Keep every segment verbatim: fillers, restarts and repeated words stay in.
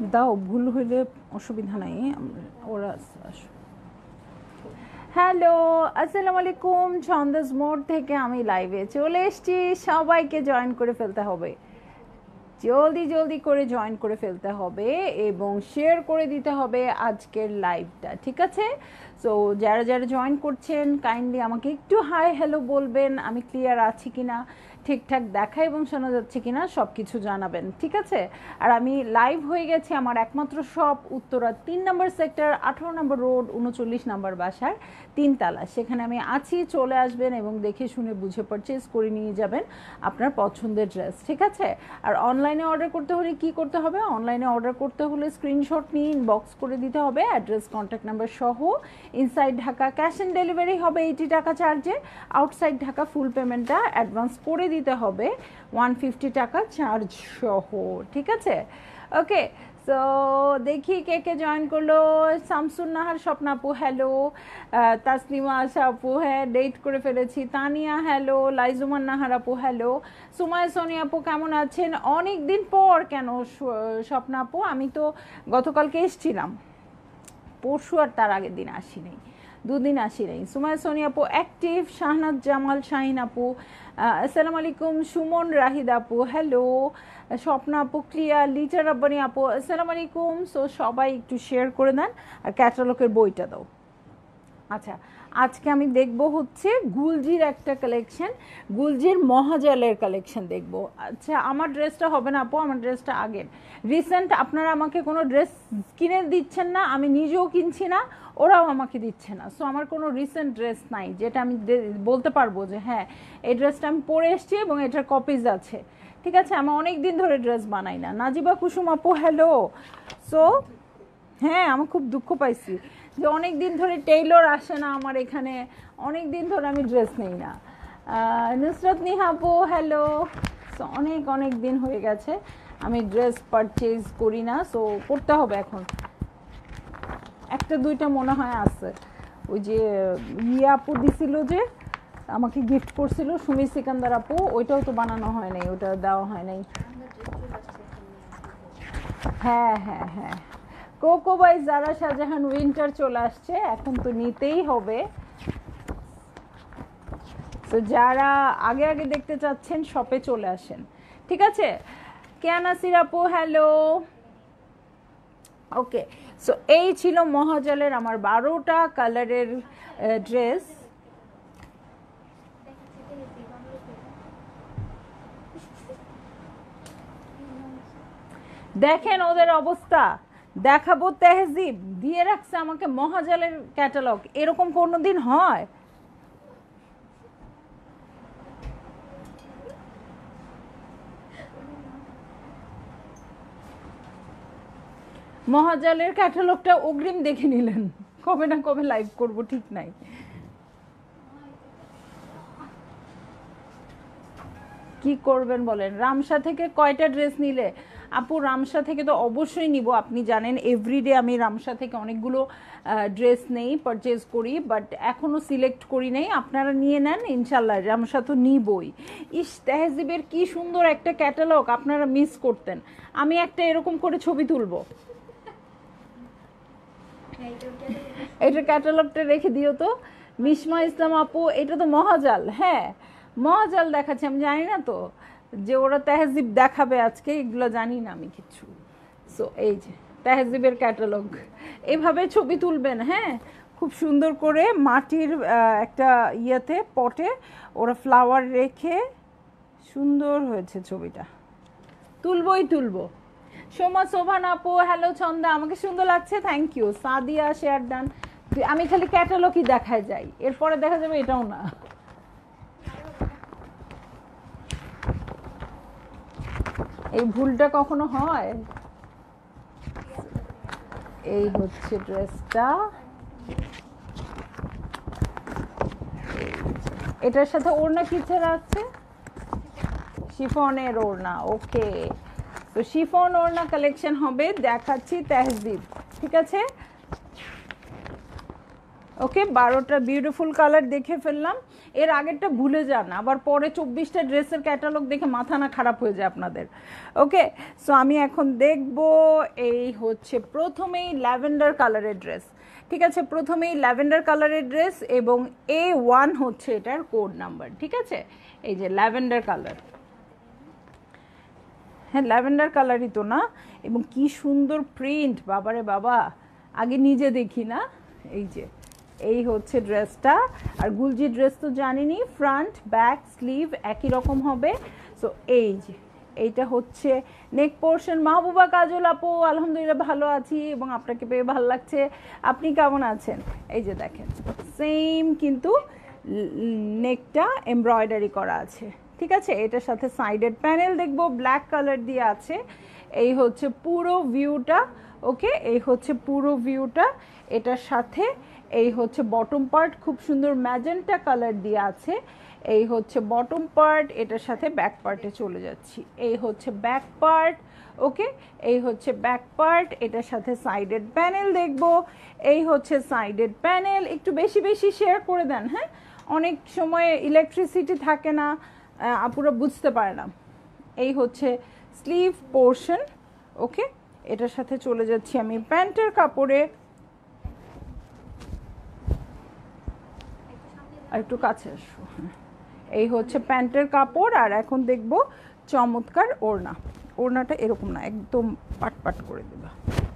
দাও, ভুল হইলে অসুবিধা নাই, ওরা হ্যালো আসসালামু আলাইকুম। ছন্দাস মোড থেকে আমি লাইভে চলে এসেছি, সবাইকে জয়েন করে ফেলতে হবে, জলদি জলদি করে জয়েন করে ফেলতে হবে এবং শেয়ার করে দিতে হবে আজকের লাইভটা, ঠিক আছে? সো যারা যারা জয়েন করছেন কাইন্ডলি আমাকে একটু হাই হ্যালো বলবেন, আমি ক্লিয়ার আছি কিনা, ঠিকঠাক দেখা এবং শোনা যাচ্ছে কিনা সব কিছু জানাবেন, ঠিক আছে? আর আমি লাইভ হয়ে গেছি আমার একমাত্র শপ উত্তরা তিন নম্বর সেক্টর, আঠারো নম্বর রোড, উনচল্লিশ নম্বর বাসার তিনতলা, সেখানে আমি আছি। চলে আসবেন এবং দেখে শুনে বুঝে পারচেজ করে নিয়ে যাবেন আপনার পছন্দের ড্রেস, ঠিক আছে? আর অনলাইনে অর্ডার করতে হলে কি করতে হবে? অনলাইনে অর্ডার করতে হলে স্ক্রিনশট নিয়ে ইনবক্স করে দিতে হবে অ্যাড্রেস কন্ট্যাক্ট নাম্বার সহ। Inside Dhaka cash on delivery হবে এইটি টাকা চার্জে, আউটসাইড ঢাকা ফুল পেমেন্টটা অ্যাডভান্স করে দিতে হবে ওয়ান ফিফটি টাকা চার্জ সহ, ঠিক আছে? ওকে, সো দেখি কে কে জয়েন করলো। শামসুন নাহার স্বপ্নাপু হ্যালো, তাসলিমা আশা আপু হ্যাঁ ডেট করে ফেলেছি, তানিয়া হ্যালো, লাইজুমান নাহার আপু হ্যালো, সুমায় সোনিয়া আপু কেমন আছেন? অনেক দিন পর কেন স্বপ্নাপু? আমি তো গতকালকে এসেছিলাম, পরশু আর তার আগের দিন আসি নাই, দুদিন আসি নাই। সুমায় সোনিয়া আপু অ্যাক্টিভ, শাহনাজ জামাল শাহিন আপু আসসালামু আলাইকুম, সুমন রাহিদ আপু হ্যালো, স্বপ্না আপু ক্লিয়ার, লিচা রাব্বানি আপু আসসালামু আলাইকুম। সো সবাই একটু শেয়ার করে দেন আর ক্যাটালগের বইটা দাও। আচ্ছা, আজকে আমি দেখব হচ্ছে গুলজির একটা কালেকশন, গুলজির মহাজালের কালেকশন দেখব। আচ্ছা, আমার ড্রেসটা হবে না আপু, আমার ড্রেসটা আগের রিসেন্ট। আপনারা আমাকে কোনো ড্রেস কিনে দিচ্ছেন না, আমি নিজেও কিনছি না, ওরাও আমাকে দিচ্ছে না। সো আমার কোনো রিসেন্ট ড্রেস নাই যেটা আমি বলতে পারবো যে হ্যাঁ এই ড্রেসটা আমি পরে এসেছি এবং এটার কপিজ আছে, ঠিক আছে? আমি অনেক দিন ধরে ড্রেস বানাই না। নাজিবা কুসুম আপু হ্যালো। সো হ্যাঁ, আমি খুব দুঃখ পাইছি যে অনেক দিন ধরে টেইলর আসে না আমার এখানে, অনেক দিন ধরে আমি ড্রেস নেই না। নুসরাত নিহা আপু হ্যালো। সো অনেক অনেক দিন হয়ে গেছে আমি ড্রেস পারচেজ করি না, সো করতে হবে এখন। একটা দুইটা মনে হয় আছে, ওই যে ইয়ে আপু দিছিল যে আমাকে গিফট করছিল সুমি সিকান্দার আপু, ওইটাও তো বানানো হয় নাই, ওটা দেওয়া হয় নাই। হ্যাঁ হ্যাঁ হ্যাঁ, Coco by Zara Shahjahan winter চলে আসছে, এখন তো নিতেই হবে। তো যারা আগে আগে দেখতে চাচ্ছেন শপে চলে আসেন, ঠিক আছে? কেয়া নাসির আপু হ্যালো। ওকে, সো এই ছিল মহাজালের আমার বারোটা কালারের ড্রেস। দেখেন ওদের অবস্থা, দেখাবো তেহজিব দিয়ে রাখছে আমাকে মহাজালের ক্যাটালগ, এরকম কোনোদিন হয়? মহাজালের ক্যাটালগটা অগ্রিম দেখে নিলেন, কবে না কবে লাইভ করব ঠিক নাই। কি করবেন বলেন? রামসা থেকে কয়টা ড্রেস নিলে? আপু রামসা থেকে তো অবশ্যই নিব, আপনি জানেন এভরিডে আমি রামসা থেকে অনেকগুলো ড্রেস নেই, পারচেজ করি, বাট এখনও সিলেক্ট করি নাই। আপনারা নিয়ে নেন ইনশাল্লাহ, রামসা তো নিবই। ইস, তেহজিবের কি সুন্দর একটা ক্যাটালগ, আপনারা মিস করতেন। আমি একটা এরকম করে ছবি তুলবো, এটার ক্যাটালগটা রেখে দিও তো। মিসমা ইসলাম আপু এটা তো মহাজাল, হ্যাঁ মহাজাল দেখাচ্ছে, আমি জানি না তো যে ওরা তেহজিব দেখাবে আজকে, এগুলো জানি না আমি কিছু। সো এই যে তেহজিবের ক্যাটালগ, এভাবে ছবি তুলবেন, হ্যাঁ খুব সুন্দর করে মাটির একটা ইয়েতে পটে ওরা ফ্লাওয়ার রেখে সুন্দর হয়েছে ছবিটা, তুলবই তুলবো। সোমা শোভান আপু হ্যালো ছন্দা, আমাকে সুন্দর লাগছে, thank you. Sadia share done. আমি খালি ক্যাটালগই দেখায় যাই, এরপরে দেখা যাবে এটাও না। এই ভুলটা কখনো হয়? এই হচ্ছে ড্রেসটা, এটার সাথে ওড়না কি ছাড়া আছে? শিফনের ওড়না। ওকে, তো শিফন ওড়না কালেকশন হবে, দেখাচ্ছি তেহজিব, ঠিক আছে? ওকে, বারোটা বিউটিফুল কালার দেখে ফেললাম। এর আগেরটা ভুলে যান, আবার পরে চব্বিশটা ড্রেসের ক্যাটালগ দেখে মাথা না খারাপ হয়ে যায় আপনাদের। ওকে, সো আমি এখন দেখব এই হচ্ছে প্রথমেই ল্যাভেন্ডার কালারের ড্রেস। ঠিক আছে, প্রথমেই ল্যাভেন্ডার কালারের ড্রেস এবং এ ওয়ান হচ্ছে এটার কোড নাম্বার। ঠিক আছে, এই যে ল্যাভেন্ডার কালার, হ্যাঁ ল্যাভেন্ডার কালারই তো না, এবং কি সুন্দর প্রিন্ট, বাবারে বাবা, আগে নিজে দেখি না। এই যে এই হচ্ছে ড্রেসটা, আর গুলজি ড্রেস তো জানিনি, ফ্রন্ট ব্যাক স্লিভ একই রকম হবে। সো এই যে এইটা হচ্ছে নেক পোর্শন। মাহবুবা কাজল আপু, আলহামদুলিল্লাহ ভালো আছি এবং আপনাকে পেয়ে ভালো লাগছে, আপনি কেমন আছেন? এই যে দেখেন সেম কিন্তু নেকটা এমব্রয়ডারি করা আছে। ঠিক আছে, এটার সাথে সাইডেড প্যানেল দেখবো ব্ল্যাক কালার দিয়ে আছে। এই হচ্ছে পুরো ভিউটা। ওকে, এই হচ্ছে পুরো ভিউটা, এটার সাথে এই হচ্ছে বটম পার্ট খুব সুন্দর ম্যাজেন্টা কালার দিয়ে আছে। এই হচ্ছে বটম পার্ট, এটার সাথে ব্যাক পার্টে চলে যাচ্ছি। এই হচ্ছে ব্যাক পার্ট। ওকে, এই হচ্ছে ব্যাক পার্ট, এটার সাথে সাইডেড প্যানেল দেখব। এই হচ্ছে সাইডেড প্যানেল, একটু বেশি বেশি শেয়ার করে দেন। হ্যাঁ, অনেক সময় ইলেকট্রিসিটি থাকে না, আপুরা বুঝতে পারে না। এই হচ্ছে স্লিভ পোর্শন। ওকে, এটার সাথে চলে যাচ্ছি আমি প্যান্টের কাপড়ে, একটু কাছে আসো। এই হচ্ছে প্যান্টের কাপড়, আর এখন দেখব চমৎকার ওড়না। ওড়নাটা এরকম না, একদম পাট পাট করে দেবা।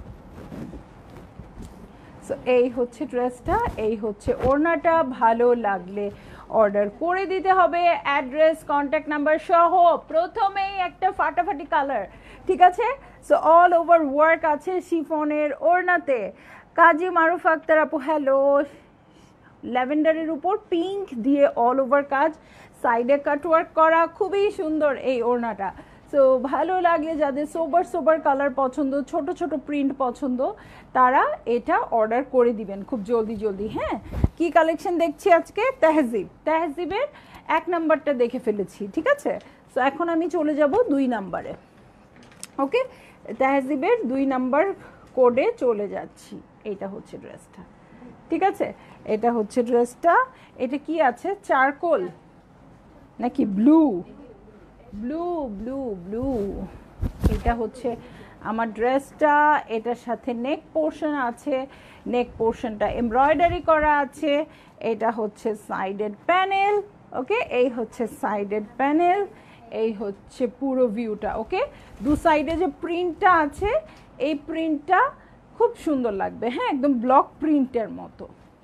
সো এই হচ্ছে ড্রেসটা, এই হচ্ছে ওড়নাটা। ভালো লাগলে অর্ডার করে দিতে হবে, অ্যাড্রেস কন্ট্যাক্ট নাম্বার সহ। প্রথমেই একটা ফাটাফাটি কালার। ঠিক আছে, সো অল ওভার ওয়ার্ক আছে শিফনের ওড়নাতে। কাজী মারুফ আক্তার আপু হ্যালো, ল্যাভেন্ডারের উপর পিঙ্ক দিয়ে অল ওভার কাজ, সাইডে কাটওয়ার্ক করা, খুবই সুন্দর এই ওড়নাটা। সো ভালো লাগলে যাদের সোবার সোবার কালার পছন্দ, ছোট ছোট প্রিন্ট পছন্দ, তারা এটা অর্ডার করে দিবেন খুব জলদি জলদি। হ্যাঁ, কি কালেকশন দেখছি আজকে? তেহজিব, তেহজিবের এক নাম্বারটা দেখে ফেলেছি। ঠিক আছে, সো এখন আমি চলে যাব দুই নাম্বারে। ওকে, তেহজিবের দুই নাম্বার কোডে চলে যাচ্ছি। এইটা হচ্ছে ড্রেসটা। ঠিক আছে, এটা হচ্ছে ড্রেসটা। এটা কি আছে, চারকোল নাকি ব্লু? ব্লু ব্লু ব্লু এটা হচ্ছে আমার ড্রেসটা। এটার সাথে নেক পোর্শন আছে, নেক পোর্শনটা এমব্রয়ডারি করা আছে। এটা হচ্ছে সাইডেড প্যানেল। ওকে, এই হচ্ছে সাইডেড প্যানেল, এই হচ্ছে পুরো ভিউটা। ওকে, দু সাইডে যে প্রিন্টটা আছে, এই প্রিন্টটা খুব সুন্দর লাগবে। হ্যাঁ, একদম ব্লক প্রিন্টের মতো।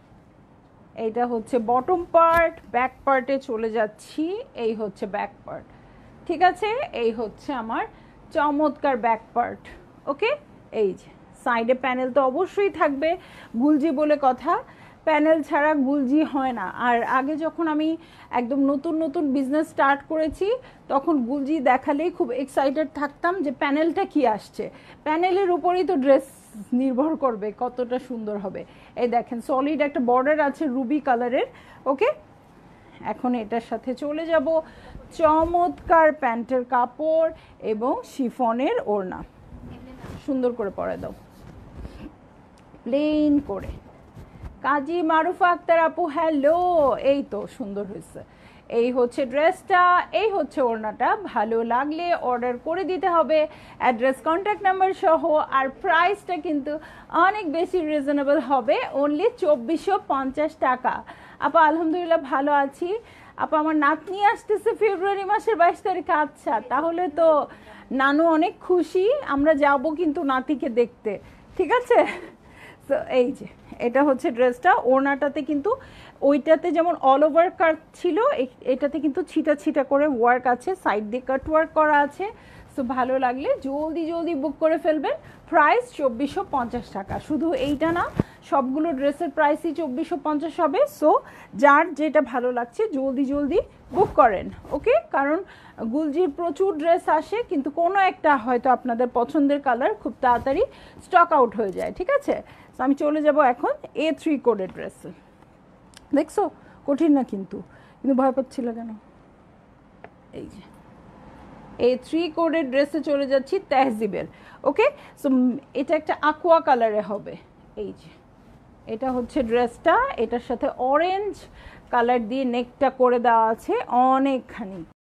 এইটা হচ্ছে বটম পার্ট, ব্যাক পার্টে চলে যাচ্ছি। এই হচ্ছে ব্যাক পার্ট। ঠিক আছে, এই হচ্ছে আমার চমৎকার ব্যাক পার্ট। ওকে, এই যে সাইডে প্যানেল তো অবশ্যই থাকবে, গুলজি বলে কথা, প্যানেল ছাড়া গুলজি হয় না। আর আগে যখন আমি একদম নতুন নতুন বিজনেস স্টার্ট করেছি, তখন গুলজি দেখালেই খুব এক্সাইটেড থাকতাম যে প্যানেলটা কি আসছে। প্যানেলের উপরেই তো ড্রেস নির্ভর করবে কতটা সুন্দর হবে। এই দেখেন সলিড একটা বর্ডার আছে রুবি কালারের। ওকে, এখন এটার সাথে চলে যাব চমৎকার প্যান্টের কাপড় এবং শিফনের ওড়না। সুন্দর করে পরে দাও, প্লেন করে। কাজী মারুফা আক্তার আপু হ্যালো, এই তো সুন্দর হয়েছে। এই হচ্ছে ড্রেসটা, এই হচ্ছে ওড়নাটা। ভালো লাগলে অর্ডার করে দিতে হবে, অ্যাড্রেস কন্ট্যাক্ট নাম্বার সহ। আর প্রাইসটা কিন্তু অনেক বেশি রিজনেবল হবে, অনলি চব্বিশশো পঞ্চাশ টাকা। আপা আলহামদুলিল্লাহ ভালো আছি। আপা আমার নাতনি আসতেছে ফেব্রুয়ারি মাসের বাইশ তারিখে। আচ্ছা, তাহলে তো নানু অনেক খুশি, আমরা যাব কিন্তু নাতিকে দেখতে। ঠিক আছে, তো এই যে এটা হচ্ছে ড্রেসটা। ওড়নাটাতে কিন্তু ওইটাতে যেমন অল ওভার কাট ছিল, এটাতে কিন্তু ছিটা ছিটা করে ওয়ার্ক আছে, সাইড দিয়ে কাট ওয়ার্ক করা আছে। সো ভালো লাগলে জলদি জলদি বুক করে ফেলবেন। প্রাইস চব্বিশশো পঞ্চাশ টাকা। শুধু এইটা না, সবগুলো ড্রেসের প্রাইসই চব্বিশশো পঞ্চাশ হবে। সো যার যেটা ভালো লাগছে জলদি জলদি বুক করেন। ওকে, কারণ গুলজির প্রচুর ড্রেস আসে, কিন্তু কোনো একটা হয়তো আপনাদের পছন্দের কালার খুব তাড়াতাড়ি স্টক আউট হয়ে যায়। ঠিক আছে, তো আমি চলে যাব এখন এ থ্রি কোডের ড্রেসে। দেখছো কঠিন না, কিন্তু কিন্তু ভয় পাচ্ছিল কেন? এই যে এই থ্রি কোডের ড্রেসে চলে যাচ্ছি তেহজিবের। ওকে, সো এটা একটা aqua কালারে হবে। এই যে এটা হচ্ছে ড্রেসটা, এটার সাথে অরেঞ্জ কালার দিয়ে নেকটা করে দেওয়া আছে অনেকখানি।